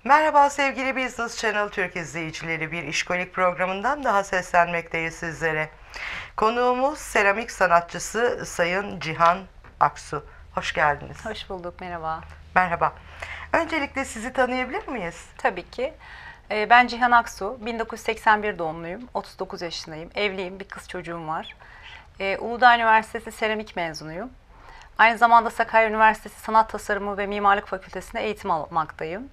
Merhaba sevgili Business Channel Türk izleyicileri, bir işkolik programından daha seslenmekteyiz sizlere. Konuğumuz seramik sanatçısı Sayın Cihan Aksu. Hoş geldiniz. Hoş bulduk, merhaba. Merhaba. Öncelikle sizi tanıyabilir miyiz? Tabii ki. Ben Cihan Aksu, 1981 doğumluyum, 39 yaşındayım, evliyim, bir kız çocuğum var. Uludağ Üniversitesi seramik mezunuyum. Aynı zamanda Sakarya Üniversitesi Sanat Tasarımı ve Mimarlık Fakültesi'nde eğitim almaktayım.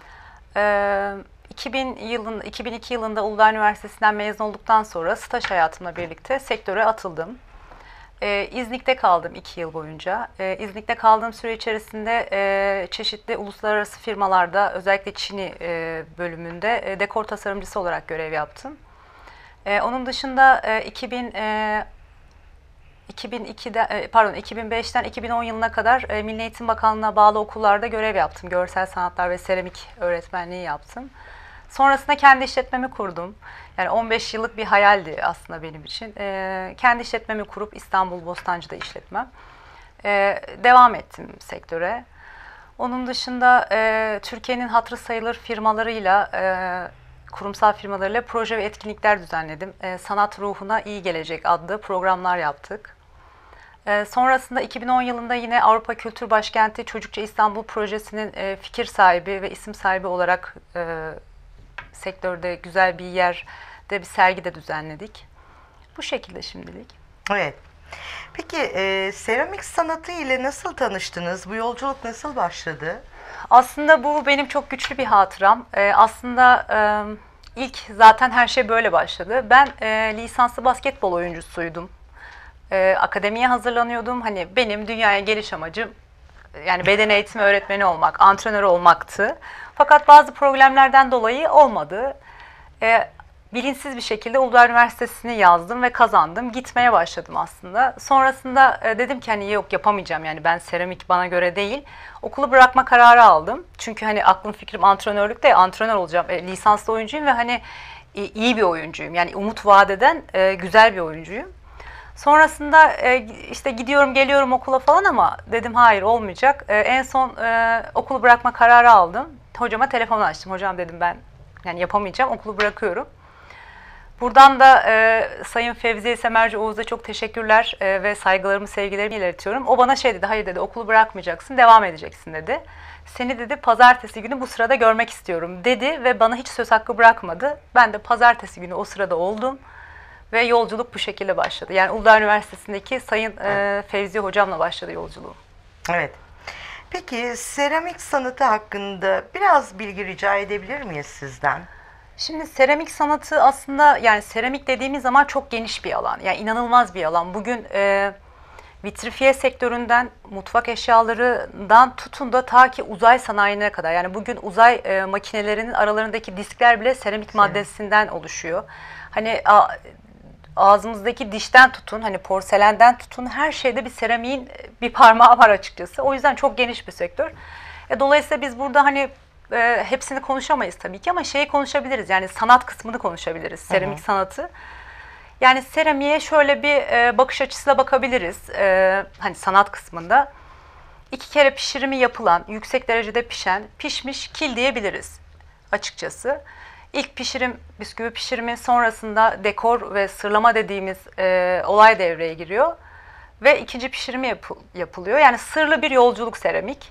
2002 yılında Uludağ Üniversitesi'nden mezun olduktan sonra staj hayatımla birlikte sektöre atıldım. İznik'te kaldım 2 yıl boyunca. İznik'te kaldığım süre içerisinde çeşitli uluslararası firmalarda, özellikle Çin'i bölümünde dekor tasarımcısı olarak görev yaptım. Onun dışında 2005'ten 2010 yılına kadar Milli Eğitim Bakanlığı'na bağlı okullarda görev yaptım. Görsel sanatlar ve seramik öğretmenliği yaptım. Sonrasında kendi işletmemi kurdum. Yani 15 yıllık bir hayaldi aslında benim için. Kendi işletmemi kurup İstanbul Bostancı'da işletmem. Devam ettim sektöre. Onun dışında Türkiye'nin hatırı sayılır firmalarıyla, kurumsal firmalarıyla proje ve etkinlikler düzenledim. Sanat Ruhuna İyi Gelecek adlı programlar yaptık. Sonrasında 2010 yılında yine Avrupa Kültür Başkenti Çocukça İstanbul Projesi'nin fikir sahibi ve isim sahibi olarak sektörde güzel bir yerde bir sergi de düzenledik. Bu şekilde şimdilik. Evet. Peki seramik sanatı ile nasıl tanıştınız? Bu yolculuk nasıl başladı? Aslında bu benim çok güçlü bir hatıram. Aslında ilk zaten her şey böyle başladı. Ben lisanslı basketbol oyuncusuydum. Akademiye hazırlanıyordum. Hani benim dünyaya geliş amacım yani beden eğitimi öğretmeni olmak, antrenör olmaktı. Fakat bazı problemlerden dolayı olmadı. Bilinçsiz bir şekilde Uludağ Üniversitesi'ni yazdım ve kazandım. Gitmeye başladım aslında. Sonrasında dedim ki hani yok yapamayacağım, yani ben seramik bana göre değil. Okulu bırakma kararı aldım. Çünkü hani aklım fikrim antrenörlükte, antrenör olacağım. Lisanslı oyuncuyum ve hani iyi bir oyuncuyum. Yani umut vaat eden güzel bir oyuncuyum. Sonrasında işte gidiyorum geliyorum okula falan ama dedim hayır olmayacak. En son okulu bırakma kararı aldım. Hocama telefon açtım. Hocam dedim ben yani yapamayacağım, okulu bırakıyorum. Buradan da Sayın Fevziye Semerci Oğuz'a çok teşekkürler ve saygılarımı, sevgilerimi iletiyorum. O bana şey dedi, hayır dedi, okulu bırakmayacaksın, devam edeceksin dedi. Seni dedi pazartesi günü bu sırada görmek istiyorum dedi ve bana hiç söz hakkı bırakmadı. Ben de pazartesi günü o sırada oldum ve yolculuk bu şekilde başladı. Yani Uludağ Üniversitesi'ndeki Sayın Fevziye Hocam'la başladı yolculuğum. Evet. Peki seramik sanatı hakkında biraz bilgi rica edebilir miyiz sizden? Şimdi seramik sanatı aslında, yani seramik dediğimiz zaman çok geniş bir alan. Yani inanılmaz bir alan. Bugün vitrifiye sektöründen, mutfak eşyalarından tutun da ta ki uzay sanayine kadar. Yani bugün uzay makinelerinin aralarındaki diskler bile seramik maddesinden oluşuyor. Hani ağzımızdaki dişten tutun, hani porselenden tutun, her şeyde bir seramiğin bir parmağı var açıkçası. O yüzden çok geniş bir sektör. Dolayısıyla biz burada hani hepsini konuşamayız tabii ki ama şeyi konuşabiliriz. Yani sanat kısmını konuşabiliriz. Seramik sanatı. Yani seramiğe şöyle bir bakış açısıyla bakabiliriz. Hani sanat kısmında 2 kere pişirimi yapılan, yüksek derecede pişen, pişmiş kil diyebiliriz açıkçası. İlk pişirim, bisküvi pişirimi, sonrasında dekor ve sırlama dediğimiz olay devreye giriyor. Ve ikinci pişirimi yapılıyor. Yani sırlı bir yolculuk seramik.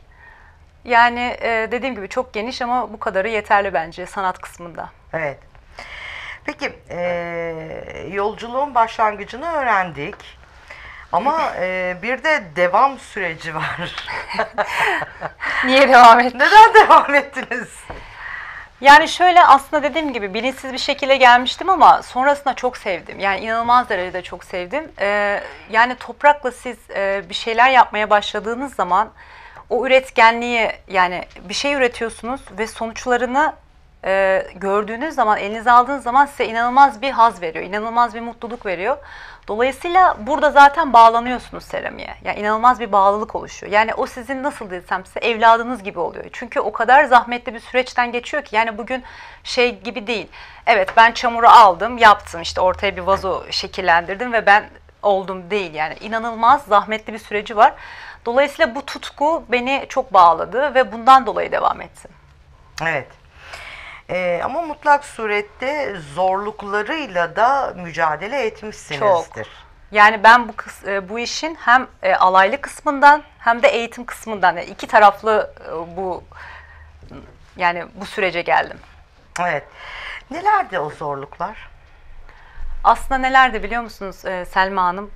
Yani dediğim gibi çok geniş ama bu kadarı yeterli bence sanat kısmında. Evet. Peki yolculuğun başlangıcını öğrendik. Ama bir de devam süreci var. Niye devam ettin? Neden devam ettiniz? Yani şöyle, aslında dediğim gibi bilinçsiz bir şekilde gelmiştim ama sonrasında çok sevdim. Yani inanılmaz derecede çok sevdim. Yani toprakla siz bir şeyler yapmaya başladığınız zaman o üretkenliği, yani bir şey üretiyorsunuz ve sonuçlarını gördüğünüz zaman, elinize aldığınız zaman size inanılmaz bir haz veriyor, inanılmaz bir mutluluk veriyor. Dolayısıyla burada zaten bağlanıyorsunuz seramiğe. Yani inanılmaz bir bağlılık oluşuyor. Yani o sizin, nasıl desem size, evladınız gibi oluyor. Çünkü o kadar zahmetli bir süreçten geçiyor ki, yani bugün şey gibi değil. Evet, ben çamuru aldım, yaptım, işte ortaya bir vazo şekillendirdim ve ben oldum değil. Yani inanılmaz zahmetli bir süreci var. Dolayısıyla bu tutku beni çok bağladı ve bundan dolayı devam ettim. Evet. Ama mutlak surette zorluklarıyla da mücadele etmişsinizdir. Yani ben bu işin hem alaylı kısmından hem de eğitim kısmından, yani iki taraflı bu sürece geldim. Evet. Nelerdi o zorluklar? Aslında nelerdi biliyor musunuz Selma Hanım?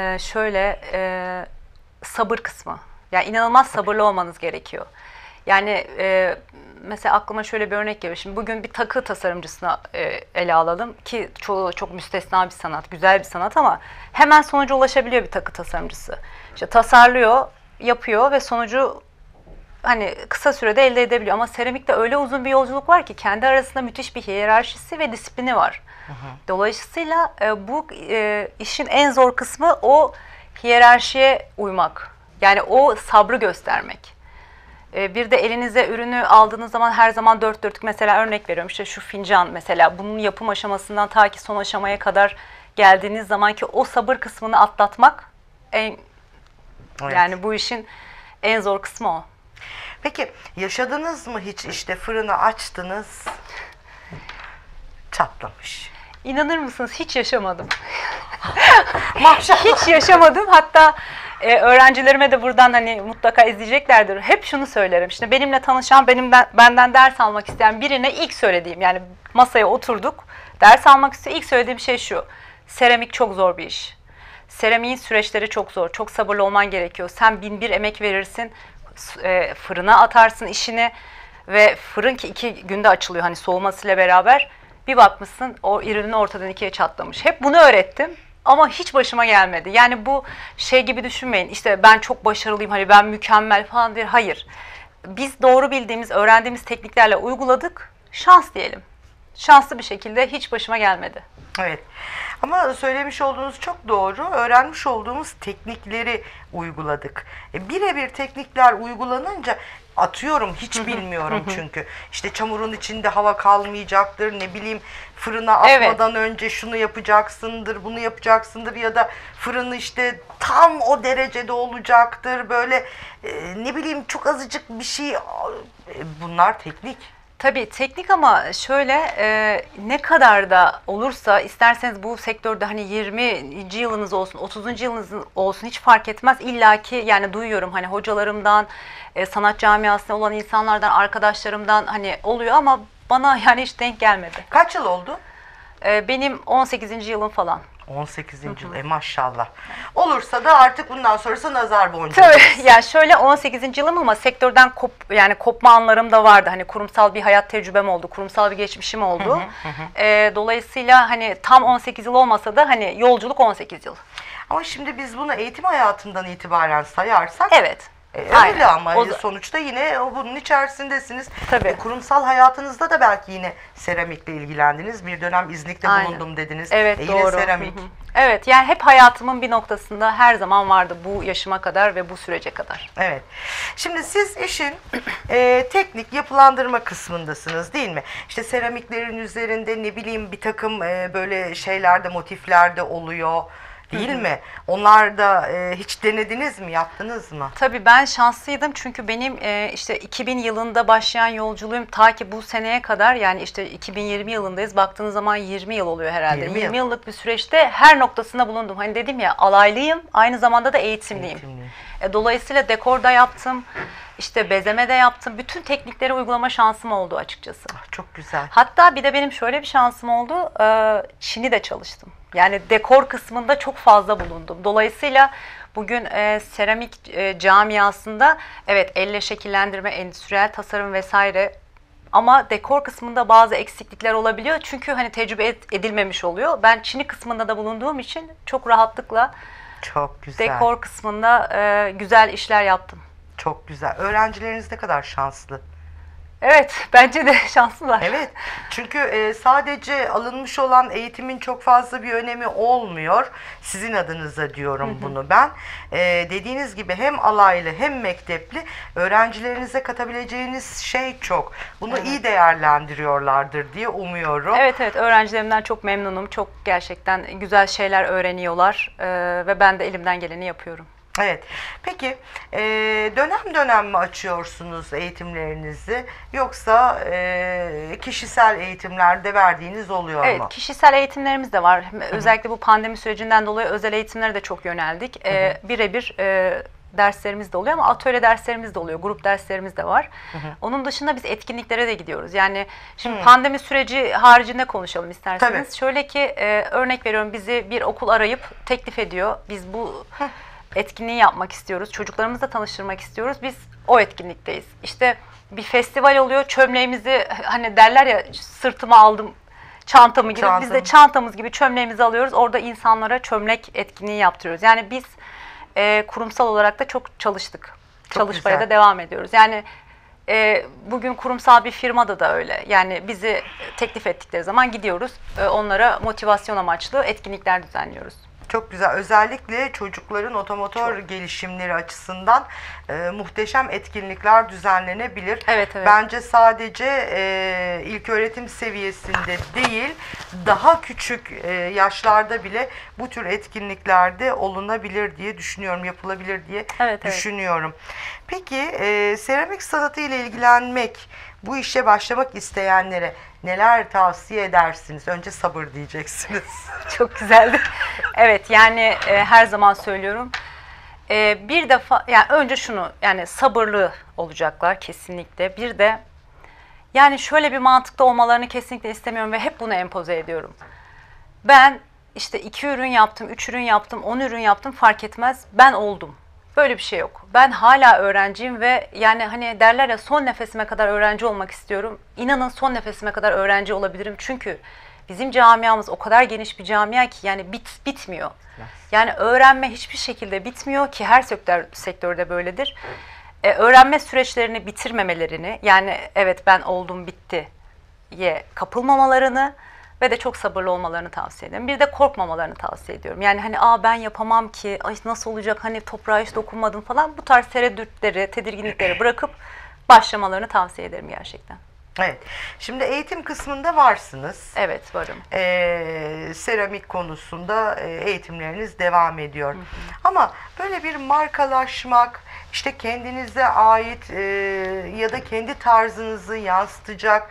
Sabır kısmı. Yani inanılmaz sabırlı olmanız gerekiyor. Yani mesela aklıma şöyle bir örnek geliyor. Şimdi bugün bir takı tasarımcısına ele alalım ki çoğu çok müstesna bir sanat, güzel bir sanat ama hemen sonuca ulaşabiliyor bir takı tasarımcısı. İşte tasarlıyor, yapıyor ve sonucu hani kısa sürede elde edebiliyor. Ama seramikte öyle uzun bir yolculuk var ki kendi arasında müthiş bir hiyerarşisi ve disiplini var. Dolayısıyla bu işin en zor kısmı o hiyerarşiye uymak. Yani o sabrı göstermek. Bir de elinize ürünü aldığınız zaman her zaman dört dörtlük, mesela örnek veriyorum, işte şu fincan mesela, bunun yapım aşamasından ta ki son aşamaya kadar geldiğiniz zaman ki o sabır kısmını atlatmak Evet. yani bu işin en zor kısmı o. Peki yaşadınız mı hiç, işte fırını açtınız, çatlamış? İnanır mısınız, hiç yaşamadım. Maşallah. Hiç yaşamadım. Hatta öğrencilerime de buradan hani mutlaka izleyeceklerdir. Hep şunu söylerim. İşte benimle tanışan, benden ders almak isteyen birine ilk söylediğim, yani masaya oturduk, ders almak istiyor. İlk söylediğim şey şu: seramik çok zor bir iş. Seramiğin süreçleri çok zor. Çok sabırlı olman gerekiyor. Sen 1001 emek verirsin. Fırına atarsın işini ve fırın ki 2 günde açılıyor hani soğumasıyla beraber. Bir bakmışsın o ürünün ortadan ikiye çatlamış. Hep bunu öğrettim ama hiç başıma gelmedi. Yani bu şey gibi düşünmeyin. İşte ben çok başarılıyım, hani ben mükemmel falan değil. Hayır. Biz doğru bildiğimiz, öğrendiğimiz tekniklerle uyguladık. Şans diyelim. Şanslı bir şekilde hiç başıma gelmedi. Evet. Ama söylemiş olduğunuz çok doğru. Öğrenmiş olduğumuz teknikleri uyguladık. Birebir teknikler uygulanınca, atıyorum, hiç bilmiyorum çünkü. İşte çamurun içinde hava kalmayacaktır, ne bileyim, fırına atmadan önce şunu yapacaksındır, bunu yapacaksındır ya da fırını işte tam o derecede olacaktır. Böyle ne bileyim, çok azıcık bir şey. Bunlar teknik. Tabii teknik ama şöyle ne kadar da olursa isterseniz bu sektörde hani 20. yılınız olsun, 30. yılınız olsun, hiç fark etmez. İlla ki yani duyuyorum hani hocalarımdan, sanat camiasında olan insanlardan, arkadaşlarımdan hani oluyor ama bana yani hiç denk gelmedi. Kaç yıl oldu? Benim 18. yılım falan. 18. yıl. Maşallah. Olursa da artık bundan sonrası nazar boncuğu. Tabii yani şöyle 18. yılım ama sektörden kopma anlarım da vardı. Hani kurumsal bir hayat tecrübem oldu. Kurumsal bir geçmişim oldu. Dolayısıyla hani tam 18 yıl olmasa da hani yolculuk 18 yıl. Ama şimdi biz bunu eğitim hayatından itibaren sayarsak Evet. öyle Aynen. ama sonuçta yine bunun içerisindesiniz. Tabii. Kurumsal hayatınızda da belki yine seramikle ilgilendiniz. Bir dönem İznik'te bulundum dediniz. Evet, Yine doğru. seramik. Evet, yani hep hayatımın bir noktasında her zaman vardı, bu yaşıma kadar ve bu sürece kadar. Evet. Şimdi siz işin teknik yapılandırma kısmındasınız değil mi? İşte seramiklerin üzerinde ne bileyim bir takım böyle şeylerde, motiflerde oluyor. Değil mi? Onlar da hiç denediniz mi? Yaptınız mı? Tabii ben şanslıydım çünkü benim işte 2000 yılında başlayan yolculuğum ta ki bu seneye kadar, yani işte 2020 yılındayız. Baktığınız zaman 20 yıl oluyor herhalde. 20 yıllık bir süreçte her noktasında bulundum. Hani dedim ya, alaylıyım, aynı zamanda da eğitimliyim. Dolayısıyla dekorda yaptım, işte bezeme de yaptım. Bütün teknikleri uygulama şansım oldu açıkçası. Çok güzel. Hatta bir de benim şöyle bir şansım oldu. Çin'i de çalıştım. Yani dekor kısmında çok fazla bulundum. Dolayısıyla bugün seramik camiasında evet, elle şekillendirme, endüstriyel tasarım vesaire, ama dekor kısmında bazı eksiklikler olabiliyor. Çünkü hani tecrübe edilmemiş oluyor. Ben Çin'i kısmında da bulunduğum için çok rahatlıkla çok güzel. Dekor kısmında güzel işler yaptım. Çok güzel. Öğrencileriniz ne kadar şanslı. Evet, bence de şanslılar. Evet, çünkü sadece alınmış olan eğitimin çok fazla bir önemi olmuyor. Sizin adınıza diyorum bunu ben. Dediğiniz gibi hem alaylı hem mektepli, öğrencilerinize katabileceğiniz şey çok. Bunu iyi değerlendiriyorlardır diye umuyorum. Evet, evet, öğrencilerimden çok memnunum. Çok gerçekten güzel şeyler öğreniyorlar ve ben de elimden geleni yapıyorum. Evet. Peki dönem dönem mi açıyorsunuz eğitimlerinizi yoksa kişisel eğitimlerde verdiğiniz oluyor Evet, mu? kişisel eğitimlerimiz de var. Özellikle bu pandemi sürecinden dolayı özel eğitimlere de çok yöneldik. Birebir derslerimiz de oluyor ama atölye derslerimiz de oluyor, grup derslerimiz de var. Onun dışında biz etkinliklere de gidiyoruz. Yani şimdi pandemi süreci haricinde konuşalım isterseniz. Tabii. Şöyle ki örnek veriyorum, bizi bir okul arayıp teklif ediyor. Biz bu etkinliği yapmak istiyoruz, çocuklarımızla tanıştırmak istiyoruz. Biz o etkinlikteyiz. İşte bir festival oluyor, çömleğimizi hani derler ya, sırtıma aldım çantamı gibi, biz de çantamız gibi çömleğimizi alıyoruz. Orada insanlara çömlek etkinliği yaptırıyoruz. Yani biz kurumsal olarak da çok çalıştık. Çalışmaya güzel. da devam ediyoruz. Yani bugün kurumsal bir firmada da öyle. Yani bizi teklif ettikleri zaman gidiyoruz. Onlara motivasyon amaçlı etkinlikler düzenliyoruz. Çok güzel. Özellikle çocukların otomotor gelişimleri açısından muhteşem etkinlikler düzenlenebilir. Evet, evet. Bence sadece ilköğretim seviyesinde değil, daha küçük yaşlarda bile bu tür etkinliklerde olunabilir diye düşünüyorum, yapılabilir diye Evet, evet. düşünüyorum. Peki seramik sanatı ile ilgilenmek, bu işe başlamak isteyenlere neler tavsiye edersiniz? Önce sabır diyeceksiniz. Çok güzeldi. Evet, yani her zaman söylüyorum. Bir defa yani önce şunu, yani sabırlı olacaklar kesinlikle. Bir de yani şöyle bir mantıkta olmalarını kesinlikle istemiyorum ve hep bunu empoze ediyorum. Ben işte 2 ürün yaptım, 3 ürün yaptım, 10 ürün yaptım, fark etmez. Ben oldum. Böyle bir şey yok. Ben hala öğrenciyim ve yani hani derler ya, son nefesime kadar öğrenci olmak istiyorum. İnanın son nefesime kadar öğrenci olabilirim. Çünkü bizim camiamız o kadar geniş bir camia ki yani bitmiyor. Yani öğrenme hiçbir şekilde bitmiyor ki her sektörde böyledir. Öğrenme süreçlerini bitirmemelerini, yani evet ben oldum bittiye kapılmamalarını ve de çok sabırlı olmalarını tavsiye ederim. Bir de korkmamalarını tavsiye ediyorum. Yani hani ben yapamam ki, ay nasıl olacak, hani toprağa hiç dokunmadım falan, bu tarz tereddütleri, tedirginlikleri bırakıp başlamalarını tavsiye ederim gerçekten. Evet. Şimdi eğitim kısmında varsınız. Evet, varım. Seramik konusunda eğitimleriniz devam ediyor. Ama böyle bir markalaşmak, işte kendinize ait ya da kendi tarzınızı yansıtacak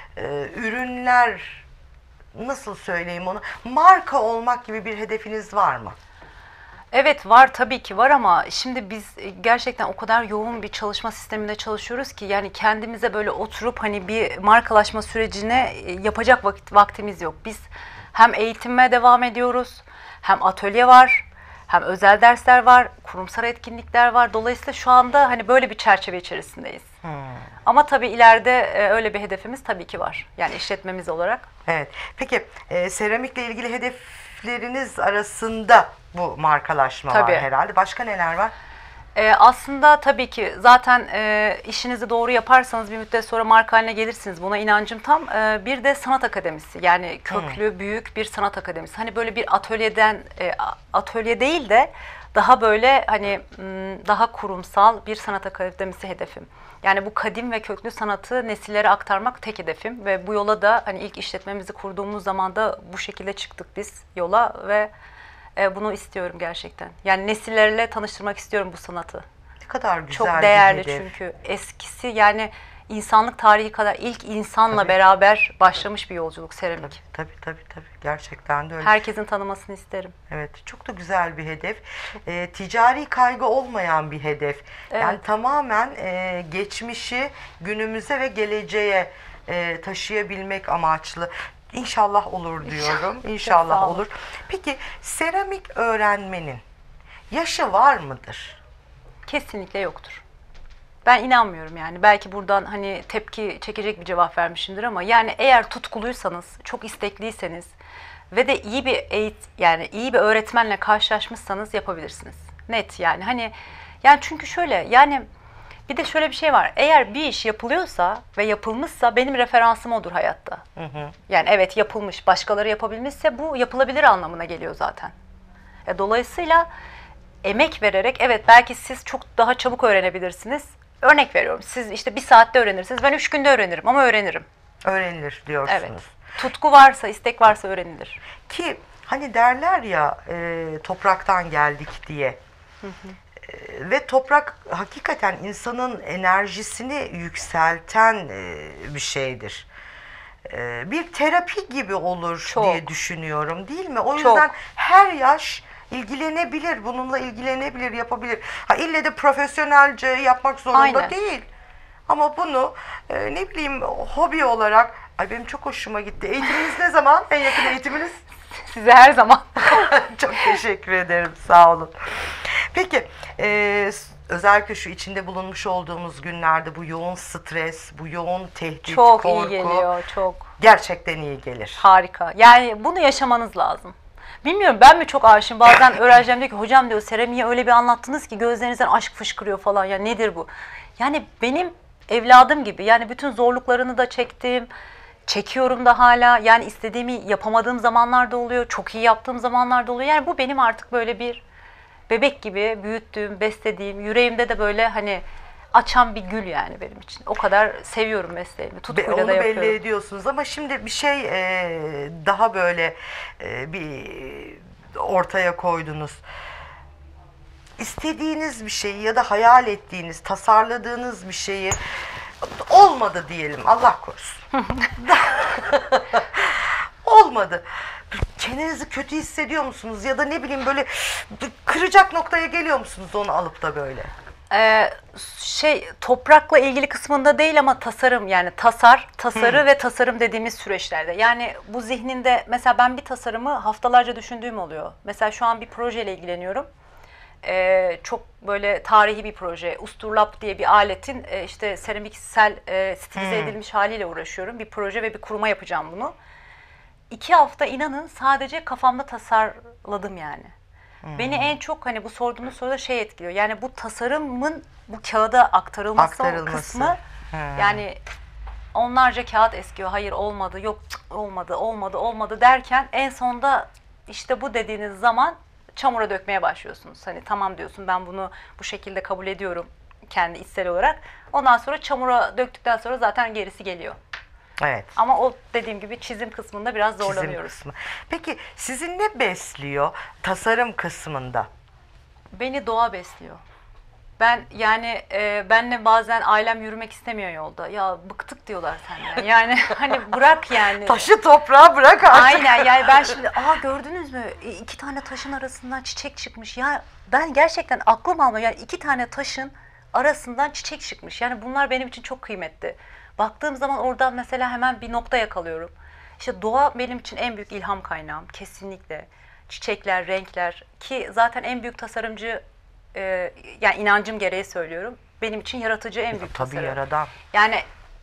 ürünler, nasıl söyleyeyim onu, marka olmak gibi bir hedefiniz var mı? Evet, var, tabii ki var ama şimdi biz gerçekten o kadar yoğun bir çalışma sisteminde çalışıyoruz ki yani kendimize böyle oturup hani bir markalaşma sürecine yapacak vaktimiz yok. Biz hem eğitime devam ediyoruz, hem atölye var, hem özel dersler var, kurumsal etkinlikler var. Dolayısıyla şu anda hani böyle bir çerçeve içerisindeyiz. Ama tabii ileride öyle bir hedefimiz tabii ki var. Yani işletmemiz olarak. Evet. Peki seramikle ilgili hedefleriniz arasında bu markalaşma Tabii. var herhalde. Başka neler var? Aslında tabii ki zaten işinizi doğru yaparsanız bir müddet sonra marka haline gelirsiniz. Buna inancım tam. Bir de sanat akademisi, yani köklü büyük bir sanat akademisi. Hani böyle bir atölye değil de daha böyle hani daha kurumsal bir sanat akademisi hedefim. Yani bu kadim ve köklü sanatı nesillere aktarmak tek hedefim ve bu yola da hani ilk işletmemizi kurduğumuz zaman da bu şekilde çıktık biz yola ve bunu istiyorum gerçekten. Yani nesillerle tanıştırmak istiyorum bu sanatı. Ne kadar güzel Çok bir değerli hedef. çünkü eskisi, yani insanlık tarihi kadar ilk insanla Tabii. beraber başlamış bir yolculuk seramik. Tabii. Gerçekten de öyle. Herkesin tanımasını isterim. Evet, çok da güzel bir hedef. Ticari kaygı olmayan bir hedef. Yani Evet. tamamen geçmişi günümüze ve geleceğe taşıyabilmek amaçlı. İnşallah olur diyorum. Çok İnşallah sağ olun. olur. Peki seramik öğrenmenin yaşı var mıdır? Kesinlikle yoktur. Ben inanmıyorum yani. Belki buradan hani tepki çekecek bir cevap vermişimdir ama yani eğer tutkuluysanız, çok istekliyseniz ve de iyi bir öğretmenle karşılaşmışsanız yapabilirsiniz. Net yani. Yani çünkü şöyle, yani bir de şöyle bir şey var. Eğer bir iş yapılıyorsa ve yapılmışsa benim referansım odur hayatta. Yani evet, yapılmış, başkaları yapabilmişse bu yapılabilir anlamına geliyor zaten. Dolayısıyla emek vererek, evet belki siz çok daha çabuk öğrenebilirsiniz. Örnek veriyorum, siz işte 1 saatte öğrenirsiniz, ben 3 günde öğrenirim ama öğrenirim. Öğrenilir diyorsunuz. Evet. Tutku varsa, istek varsa öğrenilir. Ki hani derler ya topraktan geldik diye. Ve toprak hakikaten insanın enerjisini yükselten bir şeydir. Bir terapi gibi olur Çok. diye düşünüyorum, değil mi? O Çok. yüzden her yaş ilgilenebilir, bununla ilgilenebilir, yapabilir. Ha, ille de profesyonelce yapmak zorunda Aynen. değil. Ama bunu ne bileyim hobi olarak, ay benim çok hoşuma gitti. Eğitiminiz ne zaman? En yakın eğitiminiz? Size her zaman. Çok teşekkür ederim, sağ olun. Peki, özellikle şu içinde bulunmuş olduğumuz günlerde bu yoğun stres, bu yoğun tehdit, Çok korku iyi geliyor, çok. gerçekten iyi gelir. Harika. Yani bunu yaşamanız lazım. Bilmiyorum, ben mi çok aşığım? Bazen öğrencilerim diyor ki hocam diyor seramiği öyle bir anlattınız ki gözlerinizden aşk fışkırıyor falan. Ya nedir bu? Yani benim evladım gibi. Yani bütün zorluklarını da çektim. Çekiyorum da hala. Yani istediğimi yapamadığım zamanlarda oluyor. Çok iyi yaptığım zamanlarda oluyor. Yani bu benim artık böyle bir bebek gibi büyüttüğüm, beslediğim, yüreğimde de böyle hani açan bir gül yani benim için. O kadar seviyorum mesleğimi. Tutkuyla Onu da yapıyorum. belli ediyorsunuz ama şimdi bir şey daha böyle bir ortaya koydunuz. İstediğiniz bir şeyi ya da hayal ettiğiniz, tasarladığınız bir şeyi olmadı diyelim, Allah korusun. Olmadı. Kendinizi kötü hissediyor musunuz ya da ne bileyim böyle kıracak noktaya geliyor musunuz onu alıp da böyle? Toprakla ilgili kısmında değil ama tasarım, yani tasarı ve tasarım dediğimiz süreçlerde. Yani bu zihninde mesela ben bir tasarımı haftalarca düşündüğüm oluyor. Mesela şu an bir projeyle ilgileniyorum. Çok böyle tarihi bir proje. Usturlap diye bir aletin işte seramiksel stilize edilmiş haliyle uğraşıyorum. Bir proje ve bir kuruma yapacağım bunu. 2 hafta inanın sadece kafamda tasarladım yani. Beni en çok hani bu sorduğunuz soruda şey etkiliyor. Yani bu tasarımın bu kağıda aktarılması. O kısmı yani onlarca kağıt eskiyor. Hayır olmadı, yok olmadı derken en sonunda işte bu dediğiniz zaman çamura dökmeye başlıyorsunuz. Hani tamam diyorsun, ben bunu bu şekilde kabul ediyorum kendi içsel olarak. Ondan sonra çamura döktükten sonra zaten gerisi geliyor. Evet. Ama o dediğim gibi çizim kısmında biraz zorlanıyoruz. Çizim kısmı. Peki sizin ne besliyor tasarım kısmında? Beni doğa besliyor. Ben yani benle bazen ailem yürümek istemiyor yolda. Ya bıktık diyorlar senden. Yani hani bırak yani. Taşı toprağa bırak artık. Aynen, yani ben şimdi gördünüz mü 2 tane taşın arasından çiçek çıkmış. Ya ben gerçekten aklım almıyor. Yani 2 tane taşın arasından çiçek çıkmış. Yani bunlar benim için çok kıymetli. Baktığım zaman oradan mesela hemen bir nokta yakalıyorum. İşte doğa benim için en büyük ilham kaynağım kesinlikle. Çiçekler, renkler ki zaten en büyük tasarımcı, yani inancım gereği söylüyorum. Benim için yaratıcı en büyük Tabii tasarım. yaradan. Yani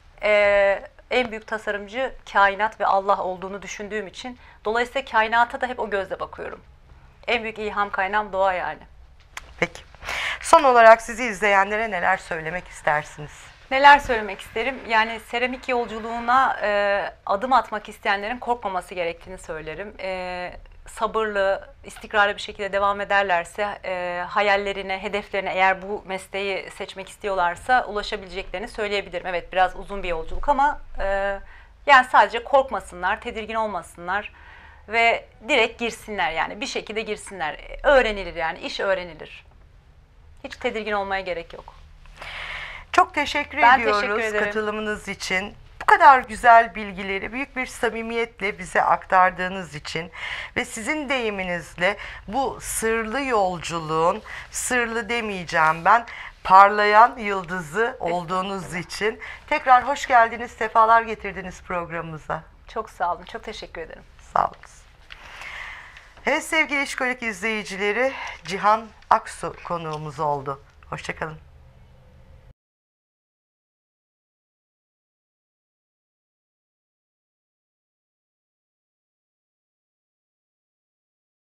en büyük tasarımcı kainat ve Allah olduğunu düşündüğüm için dolayısıyla kainata da hep o gözle bakıyorum. En büyük ilham kaynağım doğa yani. Peki. Son olarak sizi izleyenlere neler söylemek istersiniz? Neler söylemek isterim? Yani seramik yolculuğuna adım atmak isteyenlerin korkmaması gerektiğini söylerim. Sabırlı, istikrarlı bir şekilde devam ederlerse hayallerine, hedeflerine, eğer bu mesleği seçmek istiyorlarsa ulaşabileceklerini söyleyebilirim. Evet, biraz uzun bir yolculuk ama yani sadece korkmasınlar, tedirgin olmasınlar ve direkt girsinler, yani bir şekilde girsinler. Öğrenilir, yani iş öğrenilir. Hiç tedirgin olmaya gerek yok. Çok teşekkür Ben ediyoruz teşekkür ederim. katılımınız için. Bu kadar güzel bilgileri büyük bir samimiyetle bize aktardığınız için ve sizin deyiminizle bu sırlı yolculuğun, sırlı demeyeceğim ben, parlayan yıldızı olduğunuz için tekrar hoş geldiniz, sefalar getirdiniz programımıza. Çok sağ olun, çok teşekkür ederim. Sağ olun. Evet sevgili İşkolik izleyicileri, Cihan Aksu konuğumuz oldu. Hoşça kalın.